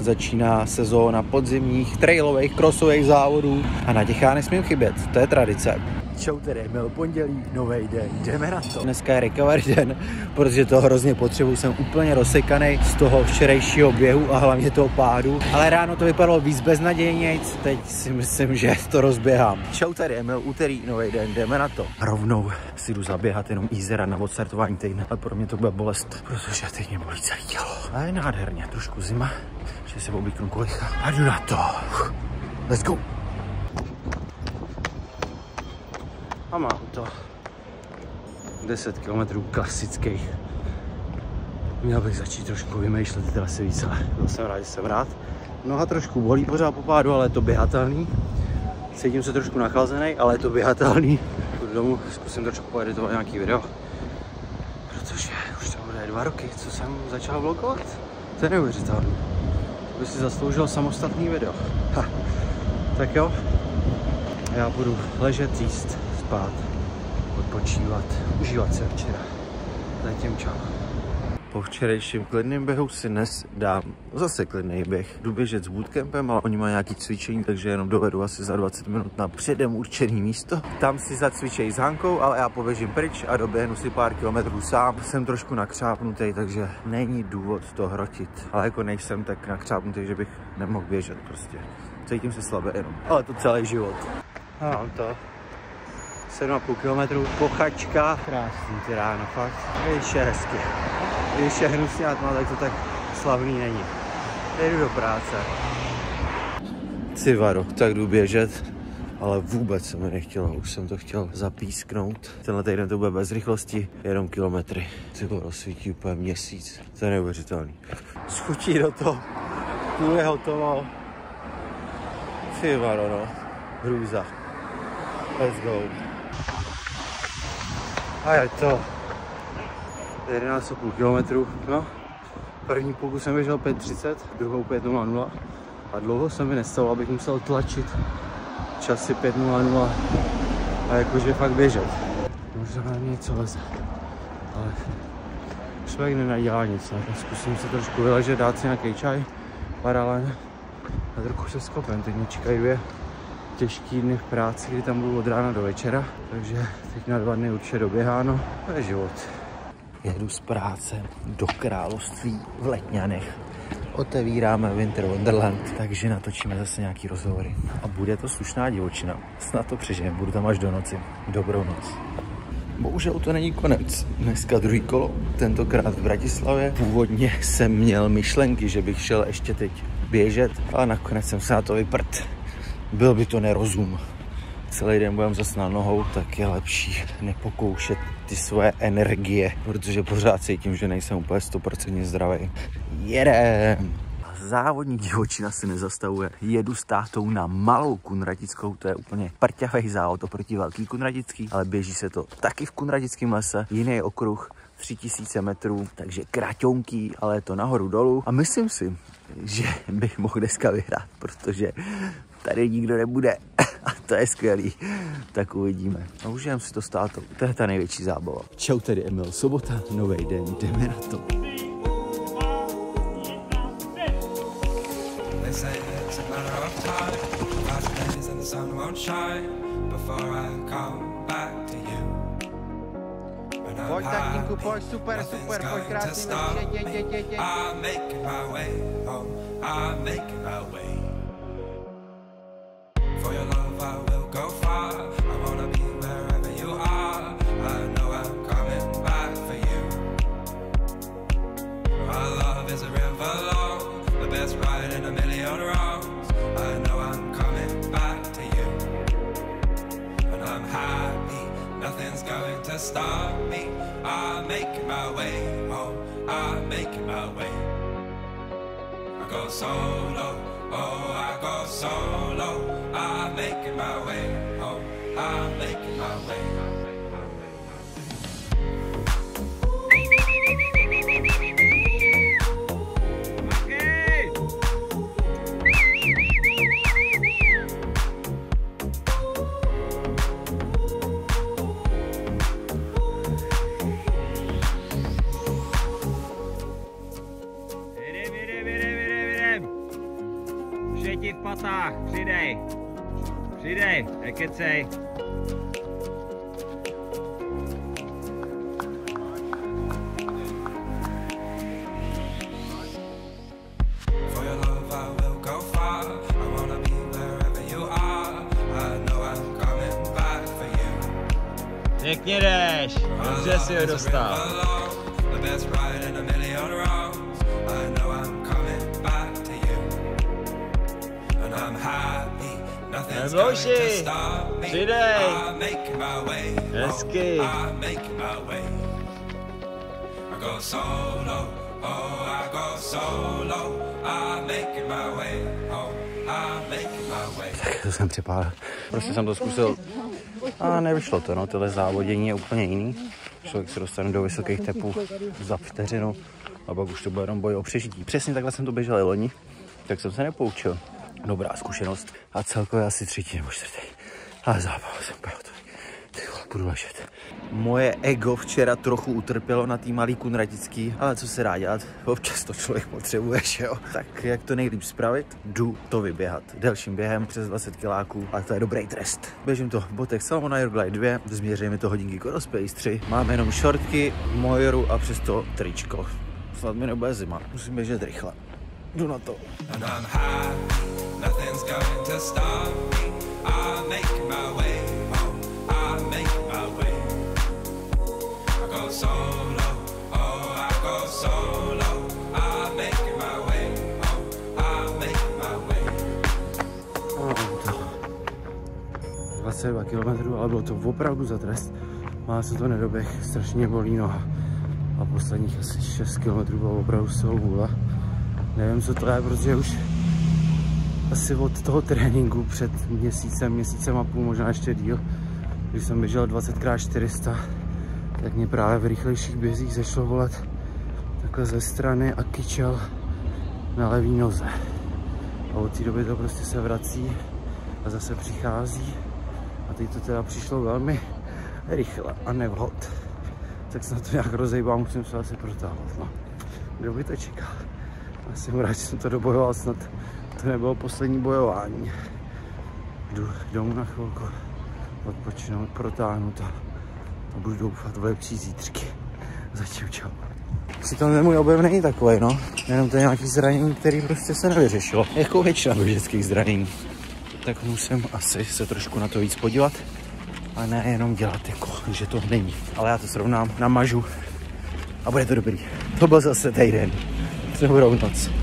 začíná sezóna podzimních trailových crossových závodů a na těch já nesmím chybět, to je tradice. Čau tedy, měl pondělí, nový den, jdeme na to. Dneska je recovery den, protože to hrozně potřebuji, jsem úplně rozsekaný z toho včerejšího běhu a hlavně toho pádu. Ale ráno to vypadalo víc beznadějnějc, teď si myslím, že to rozběhám. Čau tady, Emil, úterý, nový den, jdeme na to. Rovnou si jdu zaběhat jenom easy run na odstartování týdne, ale pro mě to bude bolest, protože teď mě bolí celé tělo. A je nádherně, trošku zima, že se oblíknu kolicha a jdu na to. Let's go. A mám to 10 km klasických. Měl bych začít trošku vymýšlet ty trasy víc, ale byl jsem rád, že jsem rád. Noha trošku bolí pořád po pádu, ale je to běhatelný. Cítím se trošku nachlazený, ale je to běhatelný. Půjdu domů, zkusím trošku poeditovat nějaký video. Protože už to bude 2 roky, co jsem začal vlogovat. To je neuvěřitelný. To by si zasloužil samostatný video. Ha. Tak jo, já budu ležet, jíst, spát, odpočívat, užívat se včera. Zatím čau. Po včerejším klidným běhu si dnes dám zase klidný běh. Jdu běžet s bootcampem, ale oni mají nějaké cvičení, takže jenom dovedu asi za 20 minut na předem určené místo. Tam si zacvičejí s Hankou, ale já poběžím pryč a doběhnu si pár kilometrů sám. Jsem trošku nakřápnutý, takže není důvod to hrotit. Ale jako nejsem tak nakřápnutý, že bych nemohl běžet prostě. Cítím se slabě jenom, ale to celý život. Mám to. 7,5 km, pochačka. Krásný ty ráno, fakt. Když je hezky. Když je hnusná tma, tak to tak slavný není. Jdu do práce. Civaro, tak jdu běžet, ale vůbec se mi nechtělo. Už jsem to chtěl zapísknout. Tenhle týden to bude bez rychlosti, jenom kilometry. Civaro svítí úplně měsíc. To je neuvěřitelný. Schutí do toho. Půl je hotovo. Civaro, no. Hrůza. Let's go. A je to 11,5 km. No, první půlku jsem běžel 5:30, druhou 5:00 a dlouho se mi nestalo, abych musel tlačit časy 5:00 a jakože fakt běžet. Možná na mě něco leze, ale člověk nenadělá nic, tak zkusím se trošku vyležet, dát si nějaký čaj, paralel a trochu se skopem. Teď mě čekají 2 těžký dny v práci, kdy tam budu od rána do večera, takže teď na 2 dny určitě doběháno, to je život. Jedu z práce do království v Letňanech. Otevíráme Winter Wonderland, takže natočíme zase nějaký rozhovory. A bude to slušná divočina. Snad to přežijem, budu tam až do noci. Dobrou noc. Bohužel to není konec. Dneska druhý kolo, tentokrát v Bratislavě. Původně jsem měl myšlenky, že bych šel ještě teď běžet, ale nakonec jsem se na to vyprt. Byl by to nerozum. Celý den budem zase na nohou, tak je lepší nepokoušet ty svoje energie, protože pořád cítím, že nejsem úplně 100% zdravý. Jedem! Závodní divočina se nezastavuje. Jedu s tátou na Malou Kunratickou, to je úplně prťavej závod oproti Velký Kunratický, ale běží se to taky v Kunratickém lese, jiný okruh, 3000 metrů, takže kraťonký, ale je to nahoru dolů a myslím si, že bych mohl dneska vyhrát, protože tady nikdo nebude a to je skvělý. Tak uvidíme. A užijeme si to s tátou. To je ta největší zábava. Čau, tady Emil, sobota, nový den, jdeme na to. Pojď tatínku, pojď, super, pojď krásný, jeď. For your love I will go far. I wanna be wherever you are. I know I'm coming back for you. Our love is a river long, the best ride in a million wrongs. I know I'm coming back to you. And I'm happy, nothing's going to stop me. I'm making my way home, I'm making my way. I go solo, oh I go solo. I'm making my way home, I'm making my way. Už je ti v patách, přidej. Přidej, nekecej. Pěkně jdeš, dobře si ho dostal. Neblouši, přidej. Hezky. Tak to jsem připálil. Prostě jsem to zkusil a nevyšlo to, no, tohle závodění je úplně jiný. Člověk se dostane do vysokých tepů za vteřinu a pak už to bude jenom boj o přežití. Přesně takhle jsem to běžel i loni, tak jsem se nepoučil. Dobrá zkušenost a celkově asi 3. nebo 4. Ale zábava jsem úplně hotový. Ty vole, budu ležet. Moje ego včera trochu utrpělo na tý malý kunratický, ale co se dá dělat, občas to člověk potřebuje, že jo. Tak jak to nejlíp spravit? Jdu to vyběhat. Delším během přes 20 kiláků, ale to je dobrý trest. Běžím to v botech Salomon Airglide 2, změříme to hodinky Corospace 3, máme jenom šortky, mojeru a přesto tričko. Snad mi nebude zima, musím běžet rychle. Jdu na to. Asi 2 kilometrů, ale bylo to opravdu za trest. Má se to nedoběh, strašně bolí noha. A posledních asi 6 kilometrů bylo opravdu z toho vůle. Nevím, co to je, protože už asi od toho tréninku před měsícem a půl, možná ještě díl, když jsem běžel 20x400, tak mě právě v rychlejších bězích začalo volat takhle ze strany a kyčel na levý noze. A od té doby to prostě se vrací a zase přichází. A teď to teda přišlo velmi rychle a nevhod. Tak se na to nějak rozejbám, musím se asi protáhnout. No. Kdo by to čekal? Já jsem rád, že jsem to dobojoval, snad to nebylo poslední bojování. Jdu domů na chvilku, odpočinout, protáhnout a budu doufat v lepší zítřky. Zatím čau. Přitom ten můj objev není takový, no. Jenom to je nějaký zranění, který prostě se nevyřešilo. Jako většina běžeckých zranění. Tak musím asi se trošku na to víc podívat a ne jenom dělat jako, že to není. Ale já to srovnám, namažu a bude to dobrý. To byl zase týden. Dobrou noc.